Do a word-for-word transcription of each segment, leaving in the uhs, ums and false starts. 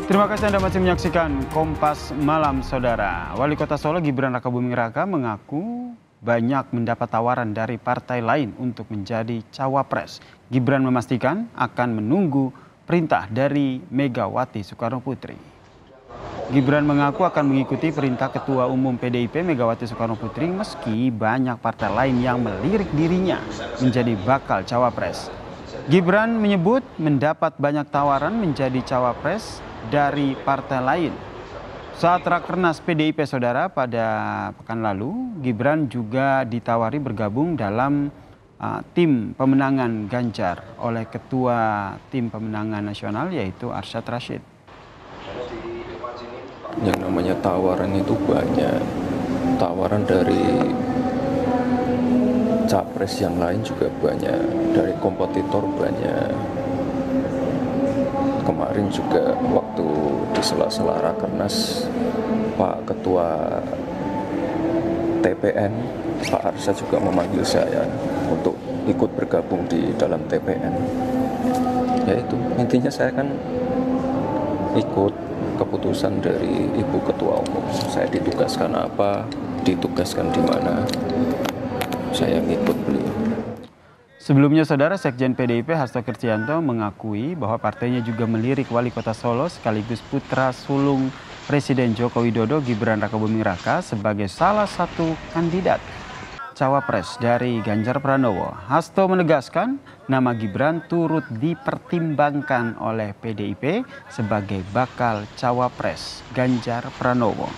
Terima kasih Anda masih menyaksikan Kompas Malam, Saudara. Wali Kota Solo Gibran Rakabuming Raka mengaku banyak mendapat tawaran dari partai lain untuk menjadi cawapres. Gibran memastikan akan menunggu perintah dari Megawati Soekarno Putri. Gibran mengaku akan mengikuti perintah Ketua Umum P D I P Megawati Soekarno Putri meski banyak partai lain yang melirik dirinya menjadi bakal cawapres. Gibran menyebut mendapat banyak tawaran menjadi cawapres dari partai lain. Saat Rakernas P D I P, Saudara, pada pekan lalu, Gibran juga ditawari bergabung dalam uh, tim pemenangan Ganjar oleh Ketua Tim Pemenangan Nasional yaitu Arsyad Rashid. Yang namanya tawaran itu banyak. Tawaran dari capres yang lain juga banyak, dari kompetitor banyak. Kemarin juga waktu di sela-sela Rakernas, Pak Ketua T P N, Pak Arsyad juga memanggil saya untuk ikut bergabung di dalam T P N. Ya itu, intinya saya kan ikut keputusan dari Ibu Ketua Umum. Saya ditugaskan apa, ditugaskan di mana, saya ngikut beliau. Sebelumnya, Saudara, Sekjen P D I P Hasto Kristianto mengakui bahwa partainya juga melirik Wali Kota Solo sekaligus putra sulung Presiden Joko Widodo Gibran Rakabuming Raka sebagai salah satu kandidat cawapres dari Ganjar Pranowo. Hasto menegaskan nama Gibran turut dipertimbangkan oleh P D I P sebagai bakal cawapres Ganjar Pranowo.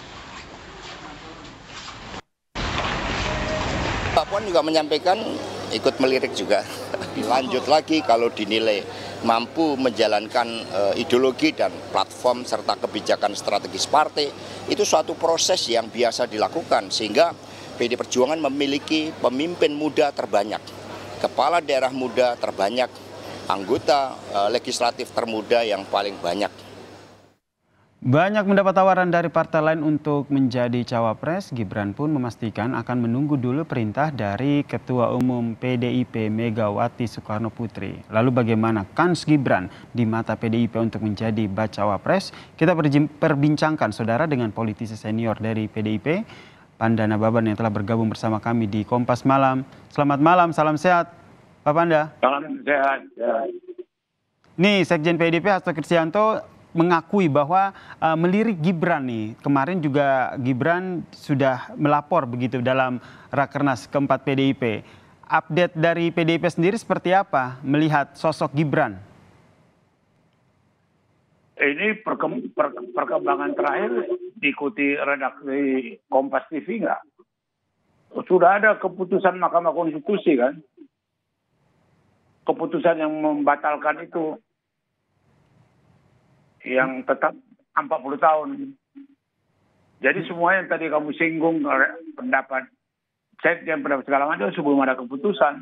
Pak Puan juga menyampaikan ikut melirik juga. Lanjut lagi kalau dinilai mampu menjalankan uh, ideologi dan platform serta kebijakan strategis partai, itu suatu proses yang biasa dilakukan sehingga P D I Perjuangan memiliki pemimpin muda terbanyak, kepala daerah muda terbanyak, anggota uh, legislatif termuda yang paling banyak. Banyak mendapat tawaran dari partai lain untuk menjadi cawapres. Gibran pun memastikan akan menunggu dulu perintah dari Ketua Umum P D I P Megawati Soekarno Putri. Lalu bagaimana kans Gibran di mata P D I P untuk menjadi bacawapres? Kita perbincangkan, Saudara, dengan politisi senior dari P D I P, Pandana Baban, yang telah bergabung bersama kami di Kompas Malam. Selamat malam, salam sehat Pak Panda. Salam sehat. Ya. Nih, Sekjen P D I P Hasto Kristianto mengakui bahwa uh, melirik Gibran nih. Kemarin juga Gibran sudah melapor begitu dalam Rakernas keempat P D I P. Update dari P D I P sendiri seperti apa melihat sosok Gibran? Ini perkem, per, perkembangan terakhir diikuti redaksi Kompas T V nggak? Sudah ada keputusan Mahkamah Konstitusi kan? Keputusan yang membatalkan itu. Yang tetap empat puluh tahun. Jadi semua yang tadi kamu singgung pendapat cek dan pendapat segala macam sebelum ada keputusan.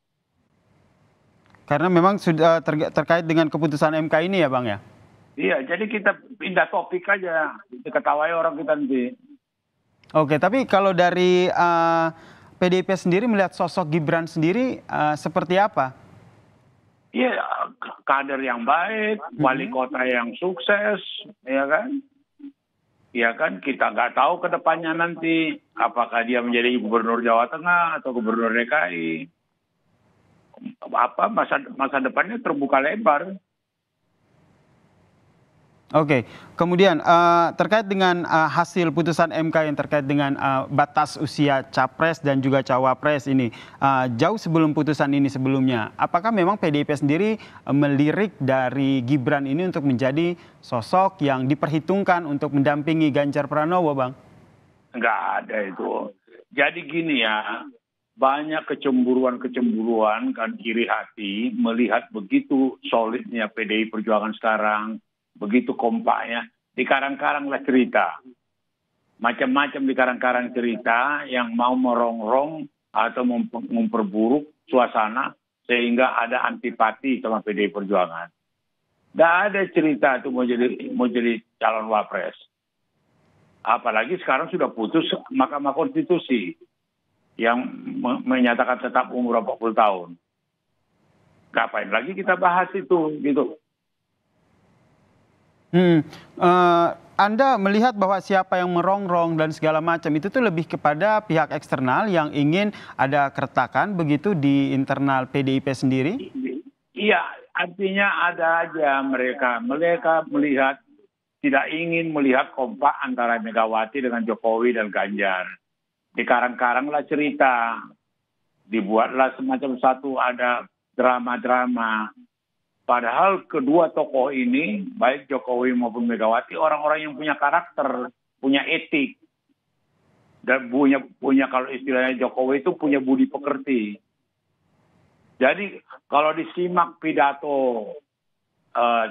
Karena memang sudah ter terkait dengan keputusan M K ini ya Bang ya? Iya, jadi kita pindah topik aja. Diketawai orang kita nanti. Oke, tapi kalau dari uh, P D I P sendiri melihat sosok Gibran sendiri uh, seperti apa? Iya, kader yang baik, wali kota yang sukses, ya kan? Ya kan, kita nggak tahu ke depannya nanti apakah dia menjadi gubernur Jawa Tengah atau gubernur D K I. Apa masa masa depannya terbuka lebar. Oke, kemudian uh, terkait dengan uh, hasil putusan M K yang terkait dengan uh, batas usia capres dan juga cawapres ini, uh, jauh sebelum putusan ini sebelumnya, apakah memang P D I P sendiri uh, melirik dari Gibran ini untuk menjadi sosok yang diperhitungkan untuk mendampingi Ganjar Pranowo, Bang? Nggak ada itu. Jadi gini ya, banyak kecemburuan-kecemburuan kan iri hati melihat begitu solidnya P D I Perjuangan sekarang. Begitu kompaknya, dikarang-karanglah cerita. Macam-macam dikarang-karang cerita yang mau merongrong atau memperburuk suasana sehingga ada antipati sama P D I Perjuangan. Tidak ada cerita itu mau jadi, mau jadi calon wapres. Apalagi sekarang sudah putus Mahkamah Konstitusi yang menyatakan tetap umur empat puluh tahun. Ngapain lagi kita bahas itu gitu. Hmm. Eh, Anda melihat bahwa siapa yang merongrong dan segala macam itu tuh lebih kepada pihak eksternal yang ingin ada keretakan begitu di internal P D I P sendiri? Iya, artinya ada aja mereka. Mereka melihat, tidak ingin melihat kompak antara Megawati dengan Jokowi dan Ganjar. Dikarang-karanglah cerita, dibuatlah semacam satu ada drama-drama. Padahal kedua tokoh ini, baik Jokowi maupun Megawati, orang-orang yang punya karakter, punya etik. Dan punya, punya kalau istilahnya Jokowi itu punya budi pekerti. Jadi kalau disimak pidato uh,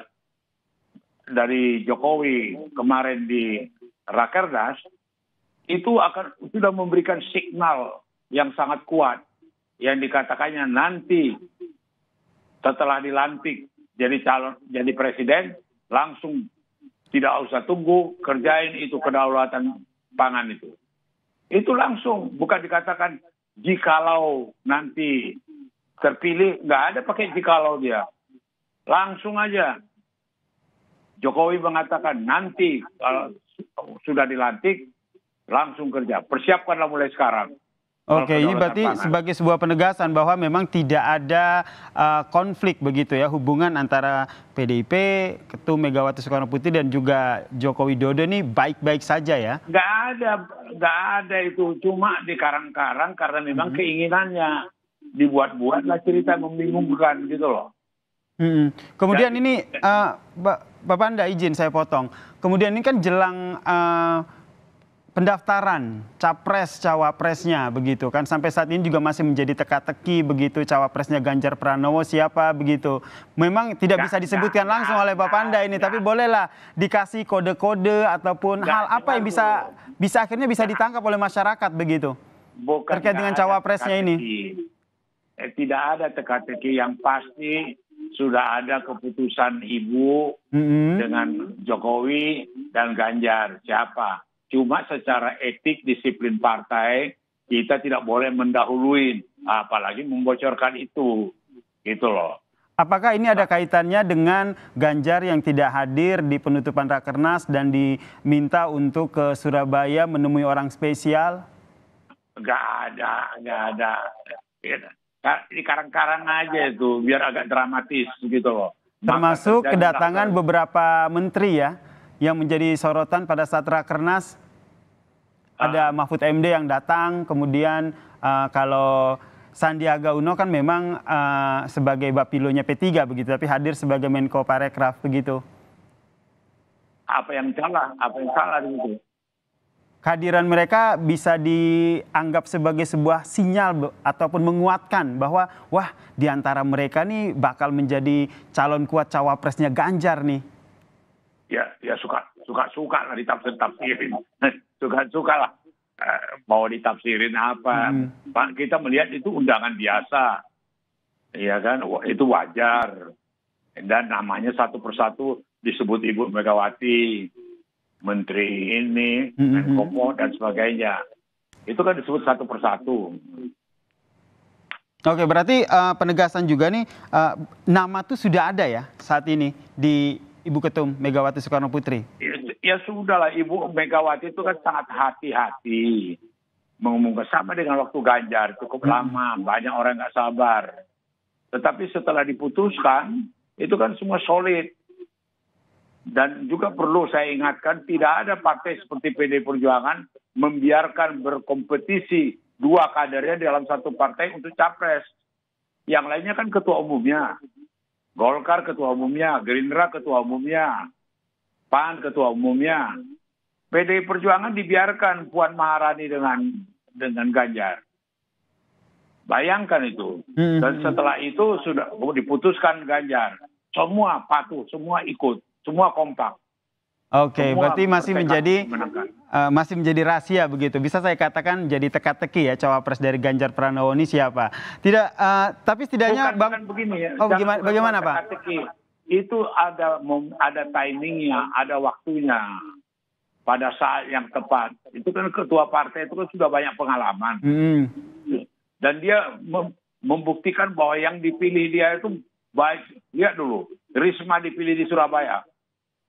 dari Jokowi kemarin di Rakernas, itu akan sudah memberikan signal yang sangat kuat. Yang dikatakannya nanti setelah dilantik jadi calon, jadi presiden, langsung tidak usah tunggu, kerjain itu kedaulatan pangan itu. Itu langsung, bukan dikatakan jikalau nanti terpilih, nggak ada pakai jikalau dia. Langsung aja. Jokowi mengatakan nanti kalau sudah dilantik, langsung kerja. Persiapkanlah mulai sekarang. Oke, ini berarti pangan. Sebagai sebuah penegasan bahwa memang tidak ada uh, konflik begitu ya, hubungan antara P D I P, Ketum Megawati Soekarno Putri dan juga Joko Widodo ini baik-baik saja ya? Nggak ada, nggak ada itu. Cuma dikarang-karang karena memang hmm. keinginannya. Dibuat-buatlah cerita membingungkan gitu loh. Hmm. Kemudian Dan, ini, uh, Bapak Anda izin saya potong. Kemudian ini kan jelang uh, pendaftaran capres cawapresnya begitu kan, sampai saat ini juga masih menjadi teka-teki begitu, cawapresnya Ganjar Pranowo siapa begitu. Memang tidak bisa disebutkan langsung oleh Bapak Anda ini, tapi bolehlah dikasih kode-kode ataupun hal apa yang bisa bisa akhirnya bisa ditangkap oleh masyarakat begitu terkait dengan cawapresnya ini. Eh, tidak ada teka-teki, yang pasti sudah ada keputusan Ibu mm-hmm. dengan Jokowi dan Ganjar siapa. Cuma secara etik disiplin partai kita tidak boleh mendahului, apalagi membocorkan itu, gitu loh. Apakah ini ada kaitannya dengan Ganjar yang tidak hadir di penutupan Rakernas dan diminta untuk ke Surabaya menemui orang spesial? Nggak ada, nggak ada. Di karang-karang aja itu, biar agak dramatis gitu loh. Termasuk kedatangan beberapa menteri ya, yang menjadi sorotan pada saat Rakernas. Ada Mahfud M D yang datang, kemudian uh, kalau Sandiaga Uno kan memang uh, sebagai bapilonya P tiga begitu, tapi hadir sebagai Menko Parekraf begitu. Apa yang salah? Apa yang salah itu? Kehadiran mereka bisa dianggap sebagai sebuah sinyal ataupun menguatkan bahwa wah di antara mereka nih bakal menjadi calon kuat cawapresnya Ganjar nih. Ya, ya suka suka suka lah ditafsir-tafsirin. Suka-suka lah mau ditafsirin apa. Hmm. Pak, kita melihat itu undangan biasa. Iya kan, itu wajar. Dan namanya satu persatu disebut Ibu Megawati, Menteri ini, hmm. Menko dan sebagainya. Itu kan disebut satu persatu. Oke, berarti uh, penegasan juga nih, uh, nama tuh sudah ada ya saat ini di Ibu Ketum Megawati Soekarno Putri? Ya, ya sudah lah, Ibu Megawati itu kan sangat hati-hati mengumumkan, sama dengan waktu Ganjar, cukup lama, banyak orang nggak sabar. Tetapi setelah diputuskan, itu kan semua solid. Dan juga perlu saya ingatkan, tidak ada partai seperti P D I Perjuangan membiarkan berkompetisi dua kadernya dalam satu partai untuk capres. Yang lainnya kan ketua umumnya. Golkar ketua umumnya, Gerindra ketua umumnya, P A N ketua umumnya. P D I Perjuangan dibiarkan Puan Maharani dengan dengan Ganjar. Bayangkan itu. Dan setelah itu sudah diputuskan Ganjar. Semua patuh, semua ikut, semua kompak. Oke, semua berarti masih menjadi uh, masih menjadi rahasia begitu. Bisa saya katakan jadi teka-teki ya cawapres dari Ganjar Pranowo ini siapa? Tidak, uh, tapi setidaknya bukan, Bang. bukan begini ya. Oh, bagaimana, bagaimana Pak? Itu ada ada timingnya, ada waktunya. Pada saat yang tepat. Itu kan ketua partai itu kan sudah banyak pengalaman. Hmm. Dan dia mem membuktikan bahwa yang dipilih dia itu baik. Lihat dulu, Risma dipilih di Surabaya.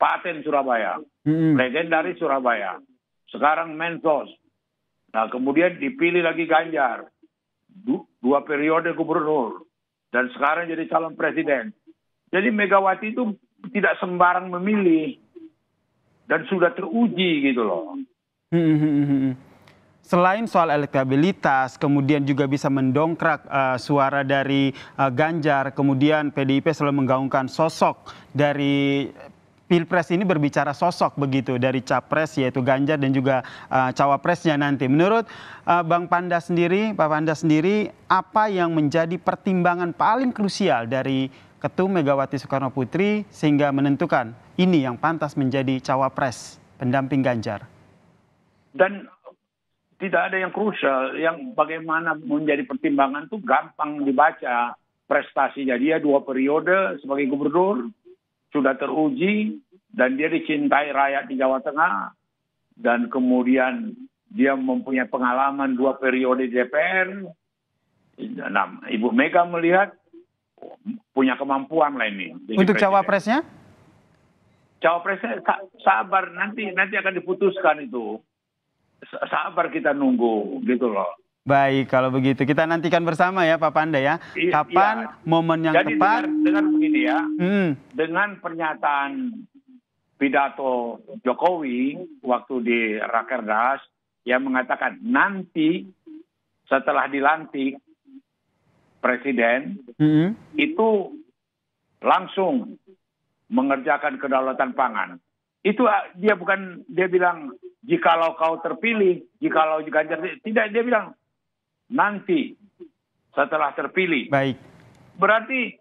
Paten Surabaya, Mm-mm. legendaris Surabaya. Sekarang Mensos. Nah, kemudian dipilih lagi Ganjar, Du- dua periode gubernur, dan sekarang jadi calon presiden. Jadi Megawati itu tidak sembarang memilih dan sudah teruji gitu loh. Mm-mm. Selain soal elektabilitas, kemudian juga bisa mendongkrak uh, suara dari uh, Ganjar, kemudian P D I P selalu menggaungkan sosok dari Pilpres ini, berbicara sosok begitu dari capres yaitu Ganjar dan juga uh, cawapresnya nanti. Menurut uh, Bang Panda sendiri, Pak Panda sendiri, apa yang menjadi pertimbangan paling krusial dari Ketum Megawati Soekarno Putri sehingga menentukan ini yang pantas menjadi cawapres pendamping Ganjar? Dan tidak ada yang krusial, yang bagaimana menjadi pertimbangan itu gampang dibaca. Prestasinya dia dua periode sebagai gubernur, sudah teruji, dan dia dicintai rakyat di Jawa Tengah, dan kemudian dia mempunyai pengalaman dua periode di D P R. Nah, Ibu Mega melihat punya kemampuan lah ini. Untuk cawapresnya? Cawapresnya sabar, nanti nanti akan diputuskan itu. Sabar kita nunggu gitu loh. Baik, kalau begitu kita nantikan bersama ya Pak Panda ya. Kapan iya. momen yang Jadi tepat? Dengan, dengan begini ya, hmm. dengan pernyataan pidato Jokowi waktu di Rakernas yang mengatakan nanti setelah dilantik presiden hmm. itu langsung mengerjakan kedaulatan pangan. Itu dia bukan, dia bilang jikalau kau terpilih, jikalau Ganjar, tidak, dia bilang nanti setelah terpilih. Baik. Berarti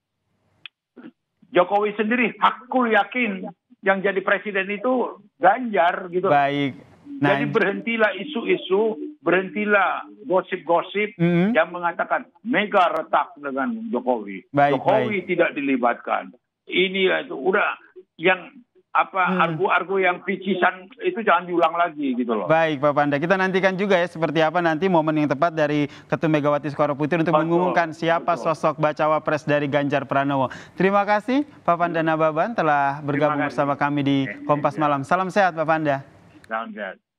Jokowi sendiri hakul yakin yang jadi presiden itu Ganjar gitu. Baik. Nah, jadi berhentilah isu-isu, berhentilah gosip-gosip mm-hmm. yang mengatakan Mega retak dengan Jokowi. Baik, Jokowi baik. tidak dilibatkan. Ini itu udah yang apa hmm. argu-argu yang picisan itu jangan diulang lagi gitu loh. Baik Pak Panda, kita nantikan juga ya seperti apa nanti momen yang tepat dari Ketum Megawati Soekarno Putri untuk betul, mengumumkan siapa betul. sosok bacawa pres dari Ganjar Pranowo. Terima kasih Pak Panda Nababan telah bergabung bersama kami di Kompas Malam. Salam sehat Pak Panda. Salam sehat.